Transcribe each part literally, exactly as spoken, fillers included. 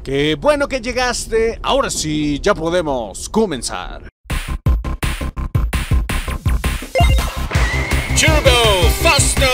Qué bueno que llegaste. Ahora sí, ya podemos comenzar. Turbo Foston.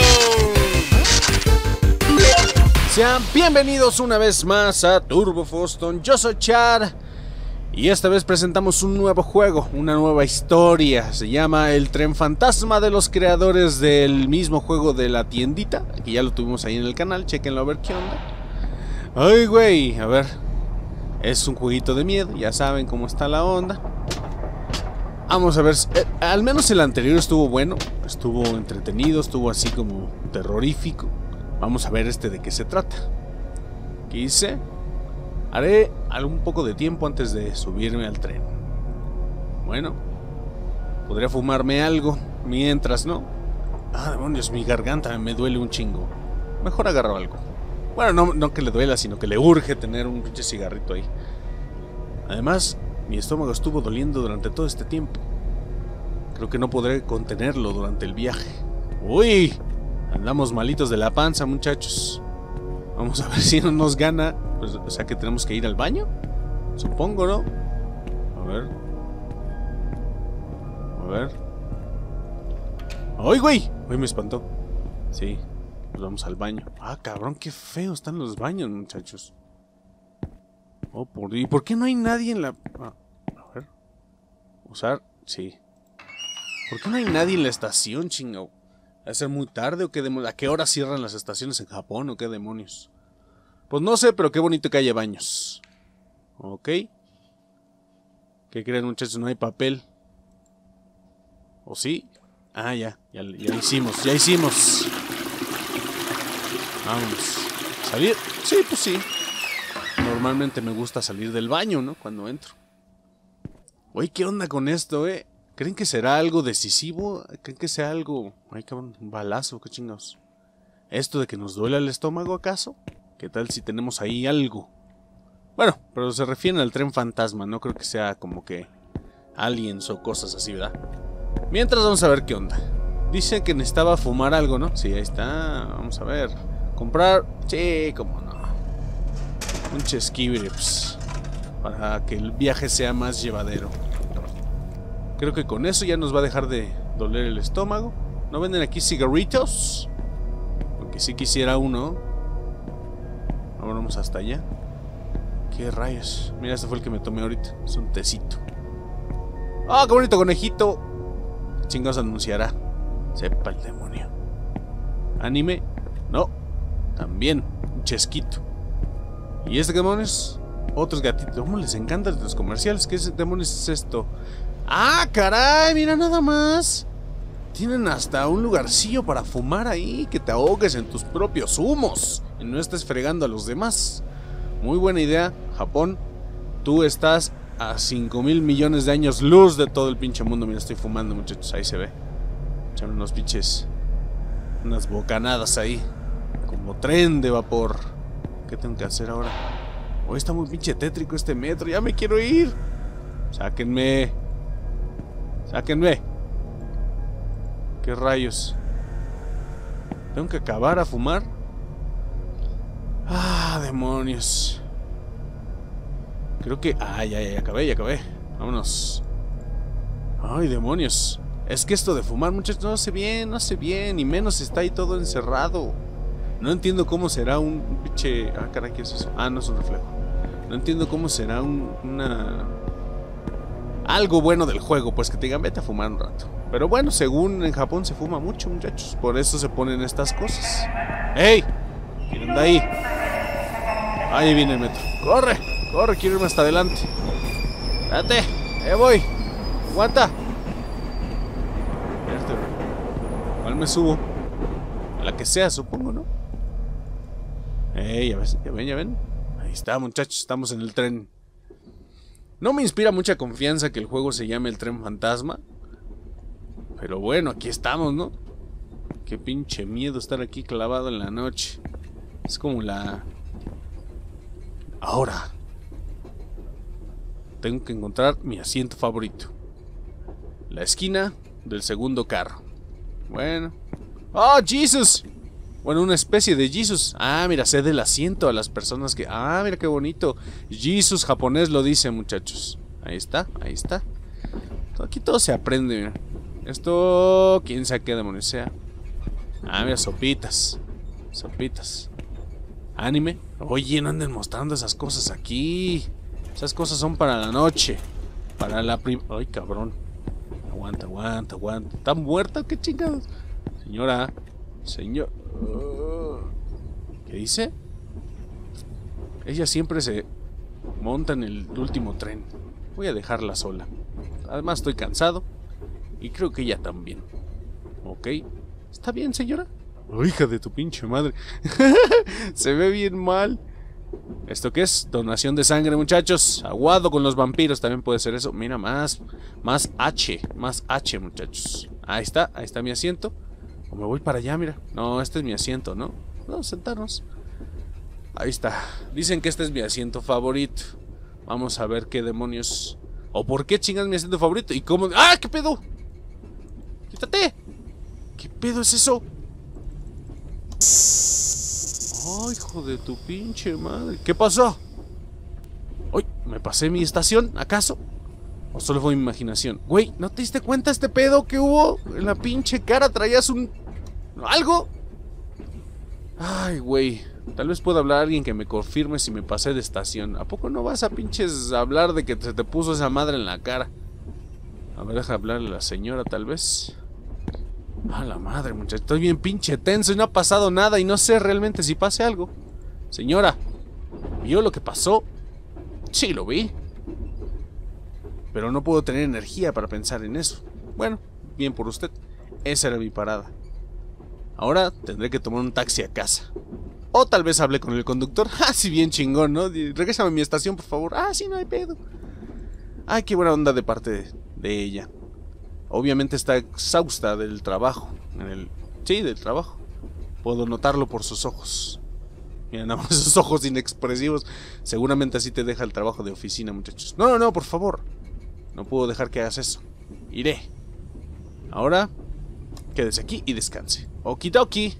Sean bienvenidos una vez más a Turbo Foston. Yo soy Char y esta vez presentamos un nuevo juego, una nueva historia. Se llama El Tren Fantasma, de los creadores del mismo juego de la tiendita, que ya lo tuvimos ahí en el canal. Chequenlo a ver qué onda. Ay, güey, a ver. Es un jueguito de miedo, ya saben cómo está la onda. Vamos a ver, eh, al menos el anterior estuvo bueno, estuvo entretenido, estuvo así como terrorífico. Vamos a ver este de qué se trata. ¿Qué hice? Haré algún poco de tiempo antes de subirme al tren. Bueno, podría fumarme algo mientras, ¿no? Ah, demonios, mi garganta me duele un chingo. Mejor agarro algo. Bueno, no, no que le duela, sino que le urge tener un pinche cigarrito ahí. Además, mi estómago estuvo doliendo durante todo este tiempo. Creo que no podré contenerlo durante el viaje. ¡Uy! Andamos malitos de la panza, muchachos. Vamos a ver si no nos gana. Pues, o sea que tenemos que ir al baño. Supongo, ¿no? A ver. A ver. ¡Ay, güey! Uy, me espantó. Sí. Pues vamos al baño. Ah, cabrón, qué feo están los baños, muchachos. Oh, por... ¿Y por qué no hay nadie en la...? Ah, a ver. Usar... Sí. ¿Por qué no hay nadie en la estación, chingo? ¿Va a ser muy tarde o qué demonios? ¿A qué hora cierran las estaciones en Japón o qué demonios? Pues no sé, pero qué bonito que haya baños. Ok. ¿Qué creen, muchachos? No hay papel. ¿O sí? Ah, ya. Ya, ya hicimos, ya hicimos. Vámonos. ¿Salir? Sí, pues sí. Normalmente me gusta salir del baño, ¿no? Cuando entro. Oye, ¿qué onda con esto, eh? ¿Creen que será algo decisivo? ¿Creen que sea algo... Ay, cabrón, un balazo, qué chingados. ¿Esto de que nos duele el estómago, acaso? ¿Qué tal si tenemos ahí algo? Bueno, pero se refieren al tren fantasma. No creo que sea como que aliens o cosas así, ¿verdad? Mientras vamos a ver qué onda. Dicen que necesitaba fumar algo, ¿no? Sí, ahí está. Vamos a ver. Comprar... Sí, cómo no. Un chesquibreps. Para que el viaje sea más llevadero. Creo que con eso ya nos va a dejar de doler el estómago. ¿No venden aquí cigarritos? Porque sí quisiera uno. Ahora vamos hasta allá. ¿Qué rayos? Mira, este fue el que me tomé ahorita. Es un tecito. ¡Ah, qué bonito conejito! ¿Qué chingados anunciará? Sepa el demonio. ¿Anime? No. También. Un chesquito. ¿Y este qué demonios? Otros gatitos. ¿Cómo les encantan los comerciales? ¿Qué demonios es esto? ¡Ah, caray! Mira nada más. Tienen hasta un lugarcillo para fumar ahí. Que te ahogues en tus propios humos y no estés fregando a los demás. Muy buena idea, Japón. Tú estás a cinco mil millones de años luz de todo el pinche mundo. Mira, estoy fumando, muchachos. Ahí se ve. Echan unos pinches... unas bocanadas ahí. Como tren de vapor. ¿Qué tengo que hacer ahora? Hoy está muy pinche tétrico este metro. Ya me quiero ir. Sáquenme. Sáquenme. ¿Qué rayos? ¿Tengo que acabar a fumar? Ah, demonios. Creo que... Ah, ya, ya, ya acabé, ya acabé. Vámonos. Ay, demonios. Es que esto de fumar, muchachos, no hace bien, no hace bien. Y menos está ahí todo encerrado. No entiendo cómo será un pinche... Ah, caray, ¿qué es eso? Ah, no es un reflejo. No entiendo cómo será un, una... algo bueno del juego, pues que te digan, vete a fumar un rato. Pero bueno, según en Japón se fuma mucho, muchachos. Por eso se ponen estas cosas. ¡Ey! ¿Quién anda ahí? Ahí viene el metro. ¡Corre! ¡Corre! Quiero irme hasta adelante. ¡Espérate! ¡Eh, voy! ¡Aguanta! Espérate. ¿Cuál me subo? A la que sea, supongo, ¿no? ¡Ey! Ya ven, ya ven, ya ven. Ahí está, muchachos. Estamos en el tren. No me inspira mucha confianza que el juego se llame El Tren Fantasma. Pero bueno, aquí estamos, ¿no? Qué pinche miedo estar aquí clavado en la noche. Es como la... Ahora tengo que encontrar mi asiento favorito. La esquina del segundo carro. Bueno. ¡Oh, Jesus! Bueno, una especie de Jesus. Ah, mira, cede el asiento a las personas que... Ah, mira qué bonito. Jesus japonés lo dice, muchachos. Ahí está, ahí está. Aquí todo se aprende, mira. Esto... quién sabe qué demonios sea. Ah, mira, sopitas. Sopitas. Anime. Oye, no anden mostrando esas cosas aquí. Esas cosas son para la noche. Para la prim... Ay, cabrón. Aguanta, aguanta, aguanta. ¿Está muerta? ¿Qué chingados? Señora. Señor... ¿Qué dice? Ella siempre se monta en el último tren. Voy a dejarla sola. Además estoy cansado. Y creo que ella también. Ok. ¿Está bien, señora? Oh, hija de tu pinche madre. Se ve bien mal. ¿Esto qué es? Donación de sangre, muchachos. Aguado con los vampiros también puede ser eso. Mira, más, más H. Más H, muchachos. Ahí está, ahí está mi asiento. O me voy para allá, mira. No, este es mi asiento, ¿no? Vamos a sentarnos. Ahí está. Dicen que este es mi asiento favorito. Vamos a ver qué demonios... ¿O por qué chingas mi asiento favorito? ¿Y cómo? ¡Ah, qué pedo! ¡Quítate! ¿Qué pedo es eso? ¡Ay, hijo de tu pinche madre! ¿Qué pasó? ¡Ay! ¿Me pasé mi estación, acaso? ¿O solo fue mi imaginación? Güey, ¿no te diste cuenta este pedo que hubo? En la pinche cara traías un... ¿algo? Ay, güey. Tal vez pueda hablar a alguien que me confirme si me pasé de estación. ¿A poco no vas a pinches hablar de que se te puso esa madre en la cara? A ver, deja hablarle a la señora, tal vez. A la madre, muchacho. Estoy bien pinche tenso y no ha pasado nada y no sé realmente si pase algo. Señora, ¿vio lo que pasó? Sí, lo vi. Pero no puedo tener energía para pensar en eso. Bueno, bien por usted. Esa era mi parada. Ahora tendré que tomar un taxi a casa. O tal vez hablé con el conductor. Ah, sí, bien chingón, ¿no? Regrésame a mi estación, por favor. Ah, sí, no hay pedo. Ay, qué buena onda de parte de, de ella. Obviamente está exhausta del trabajo. En el... Sí, del trabajo. Puedo notarlo por sus ojos. Mira, nada más esos ojos inexpresivos. Seguramente así te deja el trabajo de oficina, muchachos. No, no, no, por favor. No puedo dejar que hagas eso. Iré. Ahora, quédese aquí y descanse. Okidoki.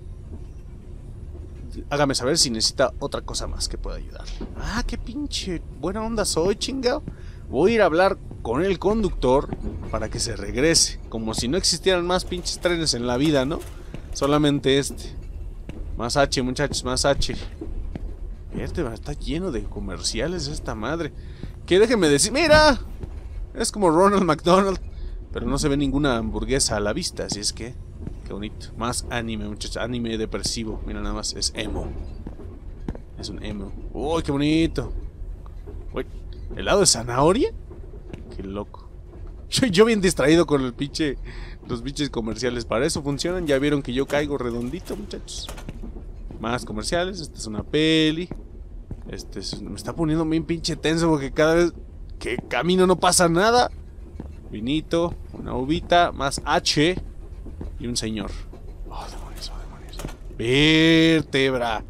Hágame saber si necesita otra cosa más que pueda ayudarle. Ah, qué pinche buena onda soy, chingado. Voy a ir a hablar con el conductor para que se regrese. Como si no existieran más pinches trenes en la vida, ¿no? Solamente este. Más H, muchachos, más H. Este está lleno de comerciales esta madre. Que déjenme decir, ¡mira! Es como Ronald McDonald. Pero no se ve ninguna hamburguesa a la vista, así es que... Qué bonito. Más anime, muchachos. Anime depresivo. Mira nada más. Es emo. Es un emo. ¡Uy, qué bonito! Uy, ¿helado de zanahoria? Qué loco. Yo, yo bien distraído con el pinche... Los pinches comerciales. Para eso funcionan. Ya vieron que yo caigo redondito, muchachos. Más comerciales. Esta es una peli. Este es... Me está poniendo bien pinche tenso porque cada vez que camino no pasa nada. Vinito. Una uvita. Más H. Y un señor. Oh, demonios, oh, demonios. Vértebra.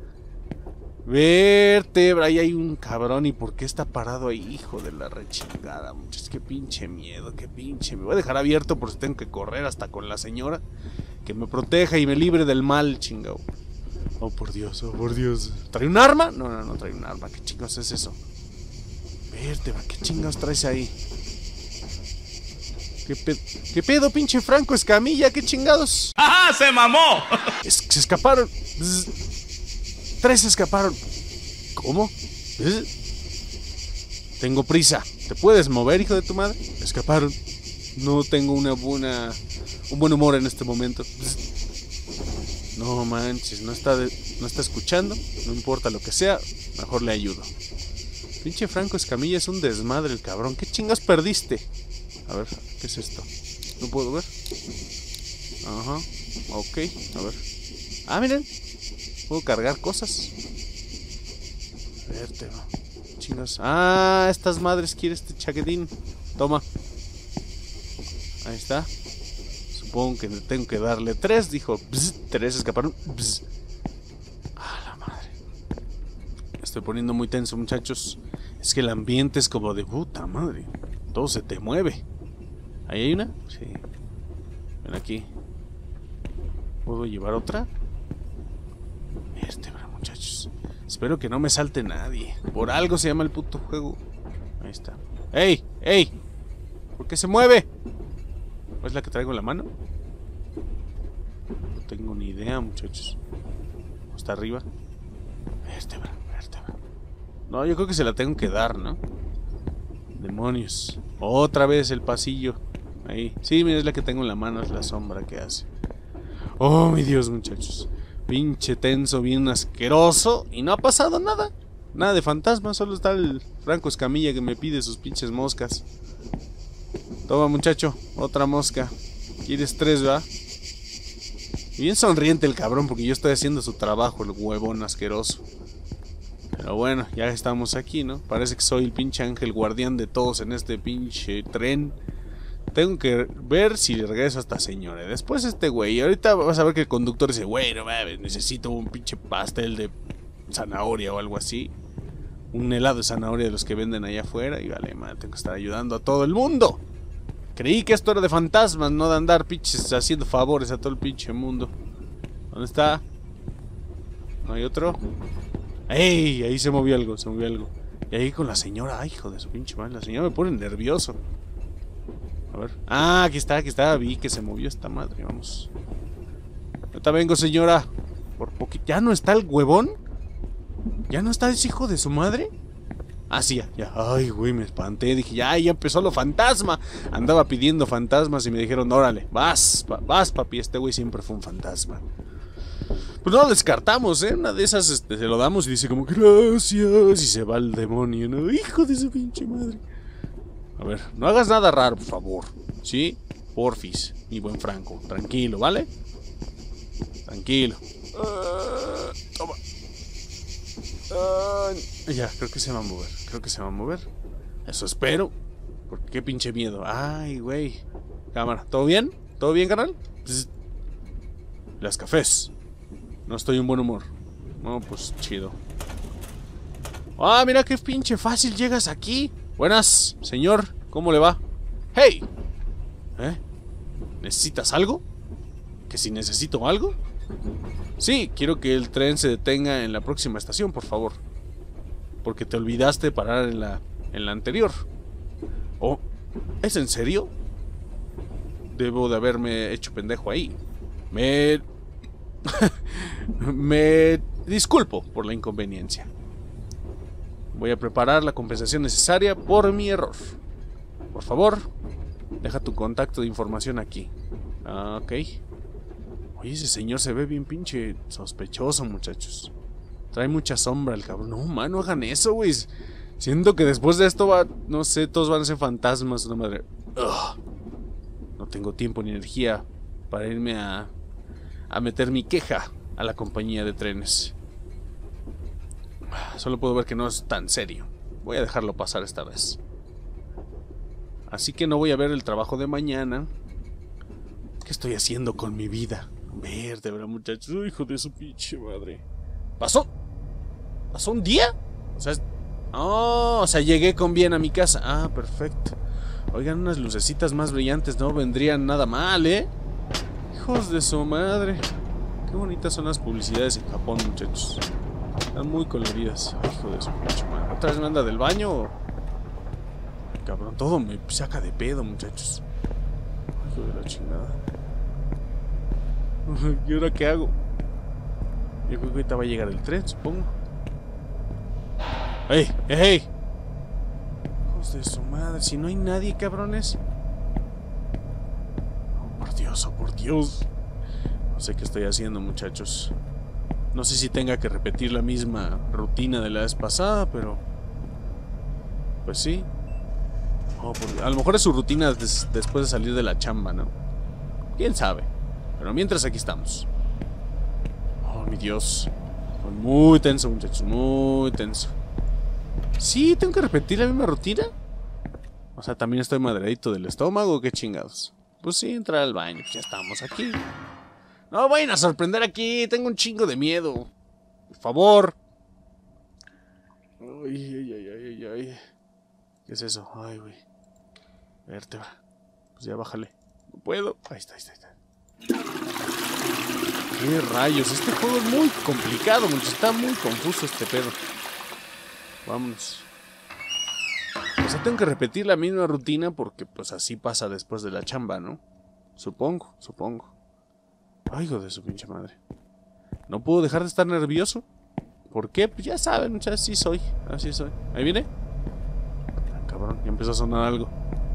Vértebra. Ahí hay un cabrón. ¿Y por qué está parado ahí? Hijo de la rechingada, muchachos. Qué pinche miedo, qué pinche. Me voy a dejar abierto por si tengo que correr hasta con la señora. Que me proteja y me libre del mal, chingado. Oh, por Dios, oh, por Dios. ¿Trae un arma? No, no, no trae un arma. ¿Qué chingados es eso? Vértebra, ¿qué chingados traes ahí? ¿Qué, pe ¿Qué pedo, pinche Franco Escamilla? ¿Qué chingados? ¡Ajá! ¡Se mamó! Es se escaparon. Bzz. Tres se escaparon. ¿Cómo? Bzz. Tengo prisa. ¿Te puedes mover, hijo de tu madre? Escaparon. No tengo una buena... un buen humor en este momento. Bzz. No manches, no está, de... no está escuchando. No importa lo que sea, mejor le ayudo. Pinche Franco Escamilla es un desmadre el cabrón. ¿Qué chingas perdiste? A ver, ¿qué es esto? ¿No puedo ver? Ajá, ok, a ver. Ah, miren, puedo cargar cosas. Vértebra. Chingas. Ah, estas madres quiere este chaquetín. Toma. Ahí está. Supongo que tengo que darle tres. Dijo, bzz, tres escaparon. Bzz. Ah, la madre. Estoy poniendo muy tenso, muchachos. Es que el ambiente es como de puta madre. Todo se te mueve. ¿Ahí hay una? Sí. Ven aquí. ¿Puedo llevar otra? Vértebra, muchachos. Espero que no me salte nadie. Por algo se llama el puto juego. Ahí está. ¡Ey! ¡Ey! ¿Por qué se mueve? ¿O es la que traigo en la mano? No tengo ni idea, muchachos. ¿Está arriba? Vértebra, vértebra. No, yo creo que se la tengo que dar, ¿no? Demonios. Otra vez el pasillo. Ahí. Sí, mira, es la que tengo en la mano. Es la sombra que hace. Oh, mi Dios, muchachos. Pinche tenso, bien asqueroso. Y no ha pasado nada. Nada de fantasma. Solo está el Franco Escamilla que me pide sus pinches moscas. Toma, muchacho. Otra mosca. ¿Quieres tres, va? Bien sonriente el cabrón porque yo estoy haciendo su trabajo, el huevón asqueroso. Pero bueno, ya estamos aquí, ¿no? Parece que soy el pinche ángel guardián de todos en este pinche tren. Tengo que ver si regresa a esta señora. Después este güey. Ahorita vas a ver que el conductor dice, güey, no mames, necesito un pinche pastel de zanahoria o algo así. Un helado de zanahoria de los que venden allá afuera. Y vale, madre, tengo que estar ayudando a todo el mundo. Creí que esto era de fantasmas, no de andar pinches haciendo favores a todo el pinche mundo. ¿Dónde está? ¿No hay otro? ¡Ey! Ahí se movió algo, se movió algo. Y ahí con la señora, ay, hijo de su pinche madre. La señora me pone nervioso. A ver. Ah, aquí está, aquí está. Vi que se movió esta madre, vamos. Ahorita vengo, señora. Por poquito. ¿Ya no está el huevón? ¿Ya no está ese hijo de su madre? Ah, sí, ya, ya. Ay, güey, me espanté. Dije, ya, ya empezó lo fantasma. Andaba pidiendo fantasmas y me dijeron, órale, vas, vas, papi. Este güey siempre fue un fantasma. Pues no lo descartamos, ¿eh? Una de esas este, se lo damos y dice como, gracias. Y se va el demonio, ¿no? Hijo de su pinche madre. A ver, no hagas nada raro, por favor. ¿Sí? Porfis, mi buen Franco. Tranquilo, ¿vale? Tranquilo. Uh, toma. Uh, ya, creo que se va a mover. Creo que se va a mover. Eso espero. Porque qué pinche miedo. Ay, güey. Cámara, ¿todo bien? ¿Todo bien, canal? Psst. Las cafés. No estoy en buen humor. No, pues chido. Ah, mira qué pinche fácil llegas aquí. Buenas, señor. ¿Cómo le va? ¡Hey! ¿Eh? ¿Necesitas algo? ¿Que si necesito algo? Sí, quiero que el tren se detenga en la próxima estación, por favor. Porque te olvidaste parar en la, en la anterior. Oh, ¿es en serio? Debo de haberme hecho pendejo ahí. Me... Me disculpo por la inconveniencia. Voy a preparar la compensación necesaria por mi error. Por favor, deja tu contacto de información aquí. Ah, ok. Oye, ese señor se ve bien pinche sospechoso, muchachos. Trae mucha sombra el cabrón. No, man, no hagan eso, güey. Siento que después de esto va... No sé, todos van a ser fantasmas. Una madre... Ugh. No tengo tiempo ni energía para irme a... a meter mi queja a la compañía de trenes. Solo puedo ver que no es tan serio. Voy a dejarlo pasar esta vez. Así que no voy a ver el trabajo de mañana. ¿Qué estoy haciendo con mi vida? Vértebra, muchachos. Oh, hijo de su pinche madre. ¿Pasó? ¿Pasó un día? O sea, oh, o sea, llegué con bien a mi casa. Ah, perfecto. Oigan, unas lucecitas más brillantes no vendrían nada mal, ¿eh? Hijos de su madre. Qué bonitas son las publicidades en Japón, muchachos. Están muy coloridas. Ay, hijo de su pinche madre. ¿Otra vez me anda del baño? Cabrón, todo me saca de pedo, muchachos. Hijo de la chingada. ¿Y ahora qué hago? Yo creo que ahorita va a llegar el tren, supongo. ¡Ey! ¡Ey! Hijos de su madre. Si no hay nadie, cabrones. Oh, por Dios, oh, por Dios. No sé qué estoy haciendo, muchachos. No sé si tenga que repetir la misma rutina de la vez pasada, pero... pues sí. Oh, por... a lo mejor es su rutina des después de salir de la chamba, ¿no? ¿Quién sabe? Pero mientras aquí estamos. Oh, mi Dios. Estoy muy tenso, muchachos. Muy tenso. ¿Sí? ¿Tengo que repetir la misma rutina? O sea, ¿también estoy madreadito del estómago? ¿Qué chingados? Pues sí, entrar al baño. Ya estamos aquí. No vayan a sorprender aquí. Tengo un chingo de miedo. Por favor. Ay, ay, ay, ay, ay. ¿Qué es eso? Ay, güey. Vértebra. Pues ya bájale. No puedo. Ahí está, ahí está, ahí está. ¿Qué rayos? Este juego es muy complicado, mucho. Está muy confuso este pedo. Vámonos. O sea, tengo que repetir la misma rutina porque pues así pasa después de la chamba, ¿no? Supongo, supongo. Ay, hijo de su pinche madre. No puedo dejar de estar nervioso. ¿Por qué? Pues ya saben, muchachos, así soy. Así soy. ¿Ahí viene? Ah, cabrón, ya empezó a sonar algo.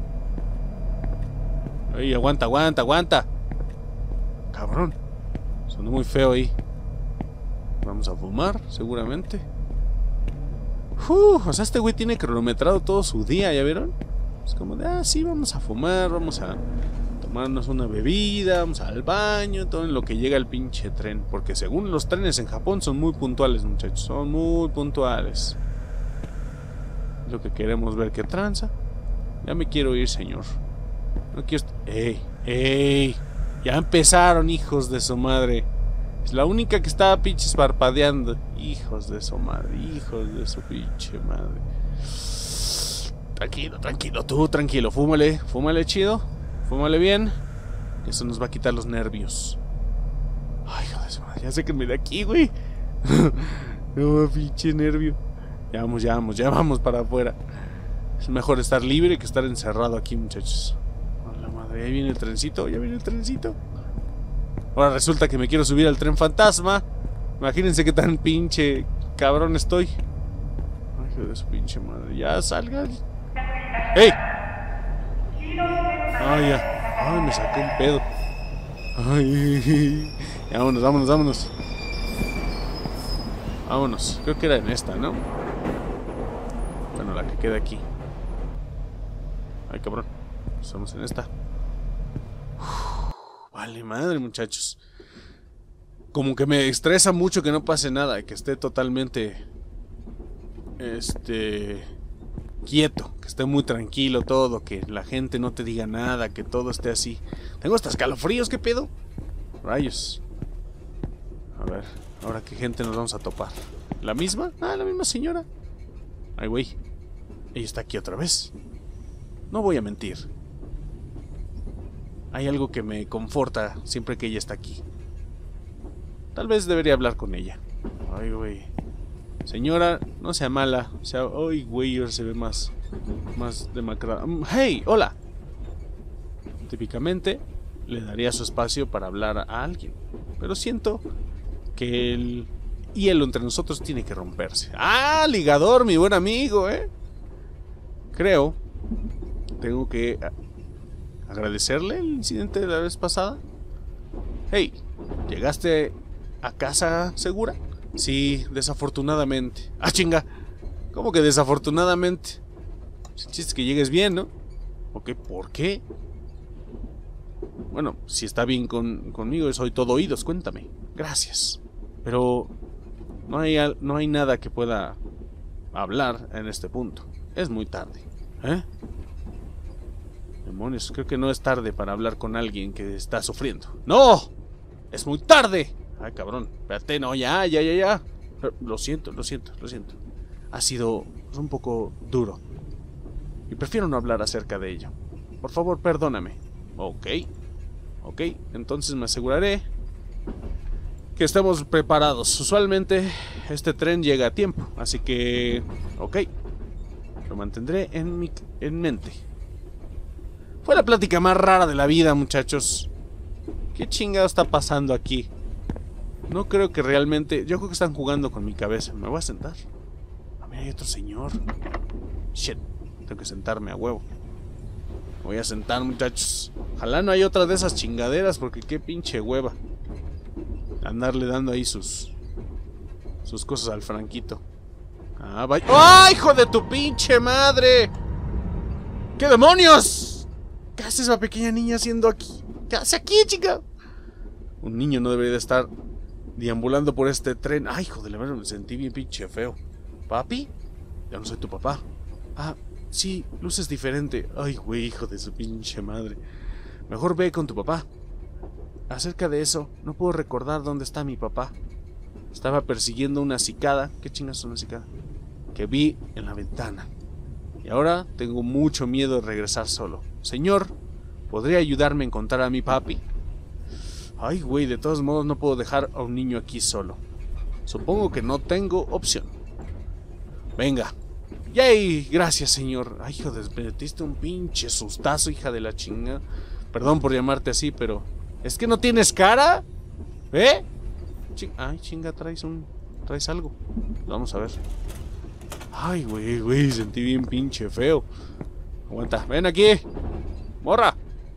Ay, aguanta, aguanta, aguanta. Cabrón. Sonó muy feo ahí. Vamos a fumar, seguramente. Uh, o sea, este güey tiene cronometrado todo su día, ¿ya vieron? Es como de, ah, sí, vamos a fumar, vamos a tomarnos una bebida, vamos al baño, todo en lo que llega el pinche tren. Porque según los trenes en Japón son muy puntuales, muchachos, son muy puntuales. Es lo que queremos ver, que tranza. Ya me quiero ir, señor. No quiero... ¡Ey! ¡Ey! Ya empezaron, hijos de su madre. Es la única que estaba pinches parpadeando. Hijos de su madre, hijos de su pinche madre. Tranquilo, tranquilo, tú tranquilo. Fúmale, fúmale chido. Fúmale bien. Eso nos va a quitar los nervios. Ay, hijo de su madre, ya sáquenme de aquí, güey. No, pinche nervio. Ya vamos, ya vamos, ya vamos para afuera. Es mejor estar libre que estar encerrado aquí, muchachos. A la madre, ahí viene el trencito, ya viene el trencito. Ahora resulta que me quiero subir al tren fantasma. Imagínense qué tan pinche cabrón estoy. Ay, hijo de su pinche madre. Ya salgan. ¡Ey! Ay, ya. Ay, me saqué un pedo. Ay. Ya, vámonos, vámonos, vámonos. Vámonos. Creo que era en esta, ¿no? Bueno, la que queda aquí. Ay, cabrón. Estamos en esta. Uf, vale madre, muchachos. Como que me estresa mucho que no pase nada, que esté totalmente este quieto, que esté muy tranquilo todo, que la gente no te diga nada, que todo esté así. Tengo hasta escalofríos, ¿qué pedo? Rayos. A ver, ahora qué gente nos vamos a topar. ¿La misma? Ah, la misma señora. Ay, güey. Ella está aquí otra vez. No voy a mentir. Hay algo que me conforta siempre que ella está aquí. Tal vez debería hablar con ella. Ay, güey. Señora, no sea mala. O sea, ay, güey, ahora se ve más, más demacrada. Hey, hola. Típicamente le daría su espacio para hablar a alguien. Pero siento que el hielo entre nosotros tiene que romperse. Ah, ligador, mi buen amigo, eh. Creo. Tengo que agradecerle el incidente de la vez pasada. Hey, ¿llegaste a casa segura? Sí, desafortunadamente. Ah, chinga. ¿Cómo que desafortunadamente? El chiste es que llegues bien, ¿no? Ok, ¿por qué? Bueno, si está bien con, conmigo, soy todo oídos, cuéntame. Gracias. Pero no hay, no hay nada que pueda hablar en este punto. Es muy tarde. ¿Eh? Demonios, creo que no es tarde para hablar con alguien que está sufriendo. ¡No! ¡Es muy tarde! Ay, cabrón, espérate, no, ya, ya, ya, ya. Lo siento, lo siento, lo siento. Ha sido un poco duro. Y prefiero no hablar acerca de ello. Por favor, perdóname. Ok. Ok, entonces me aseguraré que estemos preparados. Usualmente este tren llega a tiempo, así que... Ok. Lo mantendré en mi en mente. Fue la plática más rara de la vida, muchachos. ¿Qué chingado está pasando aquí? No creo que realmente... Yo creo que están jugando con mi cabeza. Me voy a sentar. Ah, mira, hay otro señor. Shit. Tengo que sentarme a huevo. Me voy a sentar, muchachos. Ojalá no hay otra de esas chingaderas, porque qué pinche hueva andarle dando ahí sus sus cosas al Franquito. Ah, vaya. ¡Ay, hijo de tu pinche madre! ¿Qué demonios? ¿Qué hace esa pequeña niña haciendo aquí? ¿Qué hace aquí, chica? Un niño no debería de estar deambulando por este tren. Ay, hijo de la madre, me sentí bien pinche feo. ¿Papi? Ya no soy tu papá. Ah, sí, luces diferente. Ay, güey, hijo de su pinche madre. Mejor ve con tu papá. Acerca de eso, no puedo recordar dónde está mi papá. Estaba persiguiendo una cicada. ¿Qué chingas es una cicada? Que vi en la ventana. Y ahora tengo mucho miedo de regresar solo. Señor, ¿podría ayudarme a encontrar a mi papi? Ay, güey, de todos modos no puedo dejar a un niño aquí solo. Supongo que no tengo opción. Venga. ¡Yay! Gracias, señor. Ay, hijo de... Me metiste un pinche sustazo, hija de la chinga. Perdón por llamarte así, pero... ¿Es que no tienes cara? ¿Eh? Ching... Ay, chinga, traes un... Traes algo. Vamos a ver. Ay, güey, güey, sentí bien pinche feo. Aguanta, ven aquí. ¡Morra!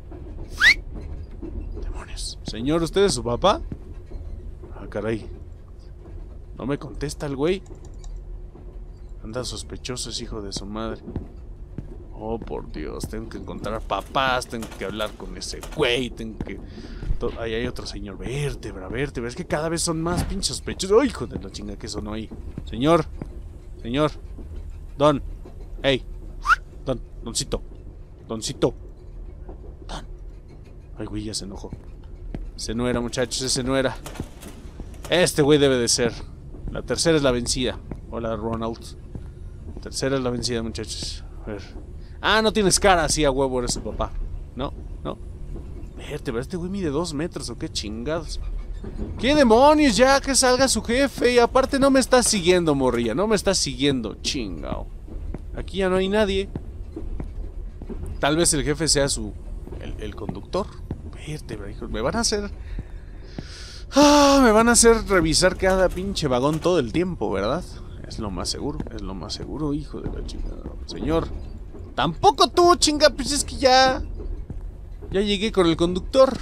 Demonios. Señor, ¿usted es su papá? Ah, caray. No me contesta el güey. Anda sospechoso, es hijo de su madre. Oh, por Dios, tengo que encontrar papás, tengo que hablar con ese güey, tengo que... Ahí hay otro señor, vértebra, vértebra. Es que cada vez son más pinches sospechosos. ¡Ay, hijo de la chinga que sonó ahí! Señor, señor, don, hey, don, doncito, doncito, don. Ay, güey, ya se enojó. Ese no era, muchachos, ese no era. Este güey debe de ser. La tercera es la vencida. Hola, Ronald. Tercera es la vencida, muchachos. A ver. Ah, no tienes cara, así a huevo eres su papá. No, no. Verte, pero este güey mide dos metros o qué chingados. ¿Qué demonios? Ya que salga su jefe. Y aparte no me está siguiendo, morrilla. No me está siguiendo, chingao. Aquí ya no hay nadie. Tal vez el jefe sea su... El, el conductor. Verte, hijo. Me van a hacer... Ah, me van a hacer revisar cada pinche vagón todo el tiempo, ¿verdad? Es lo más seguro, es lo más seguro, hijo de la chingada. Señor, tampoco tú, chinga, pues es que ya... Ya llegué con el conductor.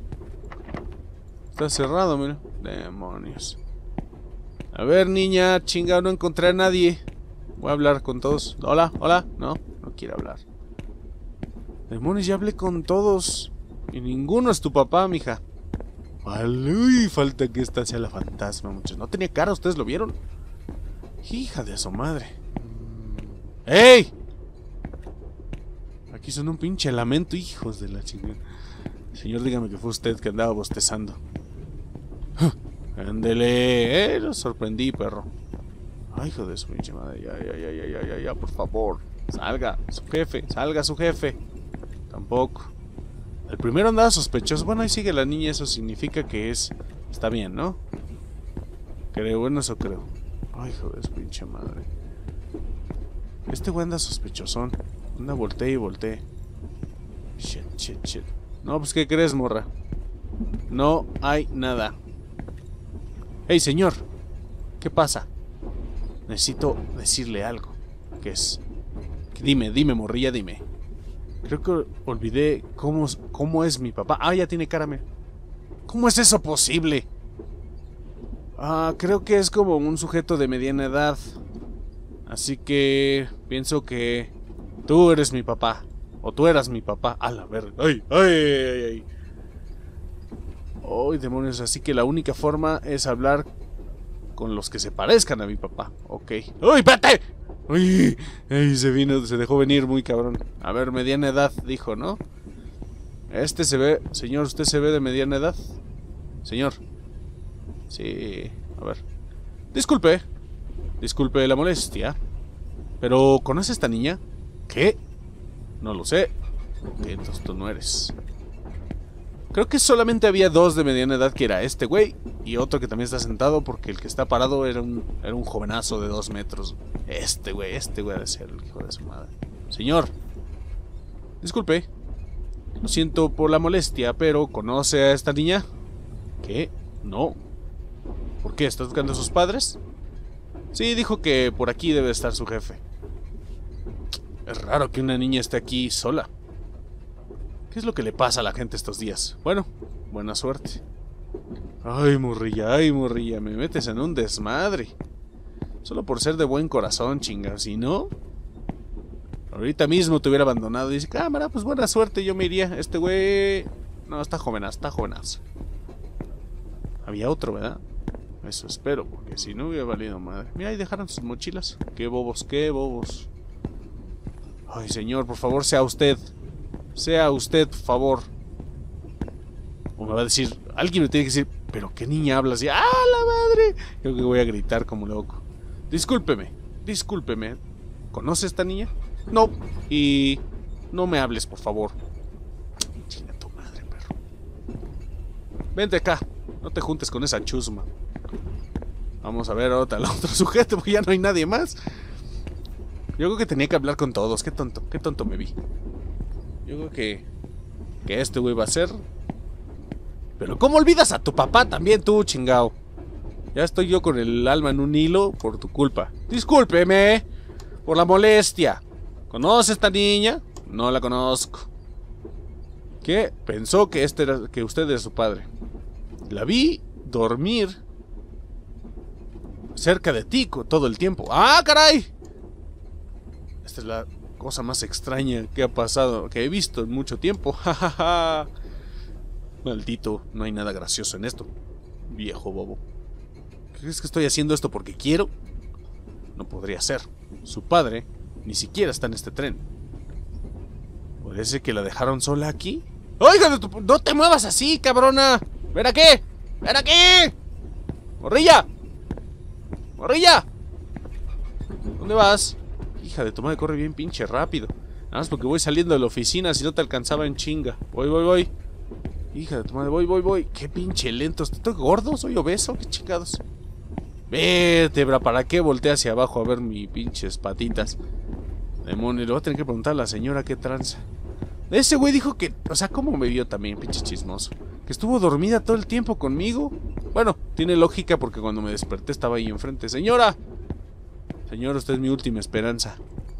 Está cerrado, mira. Demonios. A ver, niña, chinga, no encontré a nadie. Voy a hablar con todos. Hola, hola. No, no quiere hablar. Demonios, ya hablé con todos. Y ninguno es tu papá, mija. Vale, uy, falta que esta sea la fantasma, muchachos. No tenía cara, ¿ustedes lo vieron? Hija de su madre. ¡Ey! Aquí son un pinche lamento, hijos de la chingada. Señor, dígame que fue usted que andaba bostezando. Ándele, eh, lo sorprendí, perro. Ay, hijo de su pinche madre. Ya, ya, ya, ya, ya, ya, ya, por favor. Salga, su jefe, salga su jefe. Tampoco. El primero andaba sospechoso. Bueno, ahí sigue la niña, eso significa que es... Está bien, ¿no? Creo, bueno, eso creo. Ay, hijo de su pinche madre. Este güey anda sospechosón. Anda, volteé y volteé. Shit, shit, shit. No, pues, ¿qué crees, morra? No hay nada. Hey, señor. ¿Qué pasa? Necesito decirle algo. ¿Qué es? Dime, dime, morrilla, dime. Creo que olvidé cómo, cómo es mi papá. Ah, ya tiene cara, mira. ¿Cómo es eso posible? Ah, creo que es como un sujeto de mediana edad. Así que pienso que tú eres mi papá. O tú eras mi papá. A la verga. ¡Ay, ay, ay, ay! ¡Ay, demonios! Así que la única forma es hablar con los que se parezcan a mi papá. Ok. ¡Uy, espérate! ¡Uy! ¡Ay! Se vino, se dejó venir muy cabrón. A ver, mediana edad, dijo, ¿no? Este se ve... Señor, ¿usted se ve de mediana edad? Señor. Sí... A ver. Disculpe. Disculpe la molestia. Pero, ¿conoce a esta niña? ¿Qué? No lo sé. Ok, entonces tú no eres. Creo que solamente había dos de mediana edad, que era este güey y otro que también está sentado, porque el que está parado era un, era un jovenazo de dos metros. Este güey, este güey ha de ser el hijo de su madre. Señor. Disculpe. Lo siento por la molestia, pero ¿conoce a esta niña? ¿Qué? No. ¿Por qué? ¿Está buscando a sus padres? Sí, dijo que por aquí debe estar su jefe. Es raro que una niña esté aquí sola. ¿Qué es lo que le pasa a la gente estos días? Bueno, buena suerte. Ay, morrilla, ay, morrilla, me metes en un desmadre. Solo por ser de buen corazón, chinga. Si no, ahorita mismo te hubiera abandonado. Y dice, cámara, pues buena suerte, yo me iría. Este güey... No, está jovenazo, está jovenazo. Había otro, ¿verdad? Eso espero, porque si no hubiera valido madre. Mira, ahí dejaron sus mochilas. Qué bobos, qué bobos. Ay, señor, por favor, sea usted. Sea usted, por favor. O me va a decir... Alguien me tiene que decir... ¿Pero qué niña hablas? Y ¡ah, la madre! Creo que voy a gritar como loco. Discúlpeme, discúlpeme. ¿Conoce a esta niña? No. Y... no me hables, por favor. Chinga tu madre, perro. Vente acá. No te juntes con esa chusma. Vamos a ver ahora al otro sujeto, porque ya no hay nadie más. Yo creo que tenía que hablar con todos. Qué tonto, qué tonto me vi. Yo creo que... Que este güey va a ser... Pero ¿cómo olvidas a tu papá también tú, chingao? Ya estoy yo con el alma en un hilo por tu culpa. Discúlpeme por la molestia. ¿Conoce a esta niña? No la conozco. ¿Qué? Pensó que, este era, que usted era su padre. La vi dormir cerca de ti todo el tiempo. ¡Ah, caray! Esta es la cosa más extraña que ha pasado, que he visto en mucho tiempo. ¡Ja, maldito, no hay nada gracioso en esto. Viejo bobo. ¿Crees que estoy haciendo esto porque quiero? No podría ser. Su padre ni siquiera está en este tren. ¿Parece que la dejaron sola aquí? ¡Oiga! ¡No te muevas así, cabrona! ¡Ven aquí! ¡Ven aquí! ¡Morrilla! ¡Morrilla! ¿Dónde vas? Hija de tu madre, corre bien pinche rápido. Nada más porque voy saliendo de la oficina, si no te alcanzaba en chinga. Voy, voy, voy. Hija de tu madre, voy, voy, voy. Qué pinche lento. ¿Estoy gordo? ¿Soy obeso? ¿Qué chingados? Vértebra, ¿para qué volteé hacia abajo a ver mis pinches patitas? Demonio, le voy a tener que preguntar a la señora qué tranza. Ese güey dijo que... O sea, ¿cómo me vio también, pinche chismoso? Que estuvo dormida todo el tiempo conmigo. Bueno, tiene lógica porque cuando me desperté estaba ahí enfrente. ¡Señora! Señora, usted es mi última esperanza.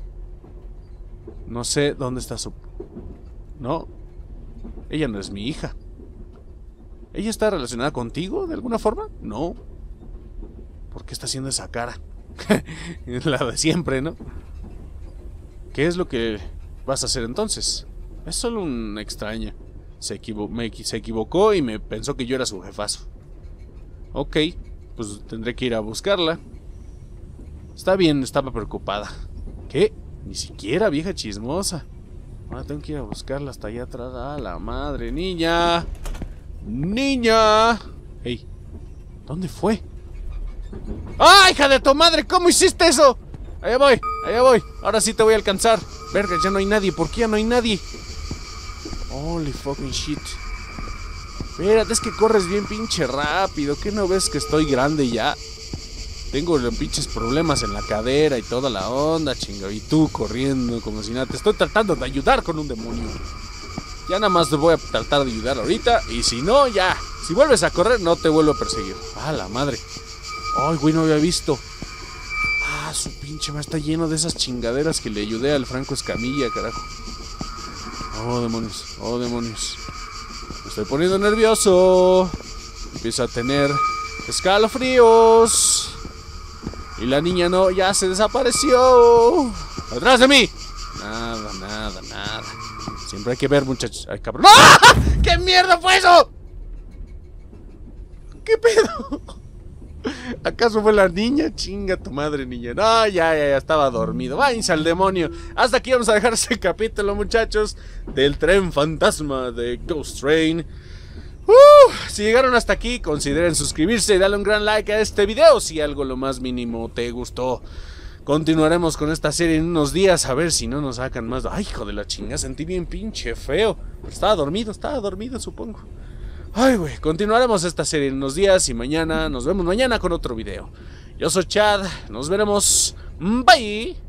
No sé dónde está su... No. Ella no es mi hija. ¿Ella está relacionada contigo de alguna forma? No. ¿Por qué está haciendo esa cara? La de siempre, ¿no? ¿Qué es lo que vas a hacer entonces? Es solo una extraña. Se, equivo me, se equivocó y me pensó que yo era su jefazo. Ok, pues tendré que ir a buscarla. Está bien, estaba preocupada. ¿Qué? Ni siquiera, vieja chismosa. Ahora tengo que ir a buscarla hasta allá atrás. ¡Ah, la madre! ¡Niña! ¡Niña! ¡Ey! ¿Dónde fue? ¡Ah, hija de tu madre! ¿Cómo hiciste eso? Allá voy, allá voy. Ahora sí te voy a alcanzar. Verga, ya no hay nadie. ¿Por qué ya no hay nadie? Holy fucking shit. Espérate, es que corres bien pinche rápido. ¿Qué no ves que estoy grande ya? Tengo los pinches problemas en la cadera y toda la onda, chinga. Y tú corriendo como si nada. Te estoy tratando de ayudar con un demonio. Ya nada más te voy a tratar de ayudar ahorita. Y si no, ya. Si vuelves a correr, no te vuelvo a perseguir. ¡Ah, la madre! ¡Ay, güey, no había visto! ¡Ah, su pinche madre! Está lleno de esas chingaderas que le ayudé al Franco Escamilla, carajo. ¡Oh, demonios! ¡Oh, demonios! Me estoy poniendo nervioso. Empiezo a tener escalofríos. Y la niña no, ya se desapareció. ¡Atrás de mí! Nada, nada, nada. Siempre hay que ver, muchachos. ¡Ay, cabrón! ¡Ah! ¿Qué mierda fue eso? ¿Qué pedo? ¿Acaso fue la niña? Chinga tu madre, niña. No, ya, ya, ya estaba dormido. Váyanse al demonio. Hasta aquí vamos a dejar este capítulo, muchachos, del tren fantasma de Ghost Train. Uh, si llegaron hasta aquí, consideren suscribirse y darle un gran like a este video si algo lo más mínimo te gustó. Continuaremos con esta serie en unos días, a ver si no nos sacan más. Ay, hijo de la chingada, sentí bien pinche feo. Pero estaba dormido, estaba dormido, supongo. Ay, güey, continuaremos esta serie en unos días y mañana, nos vemos mañana con otro video. Yo soy Chad, nos veremos. Bye.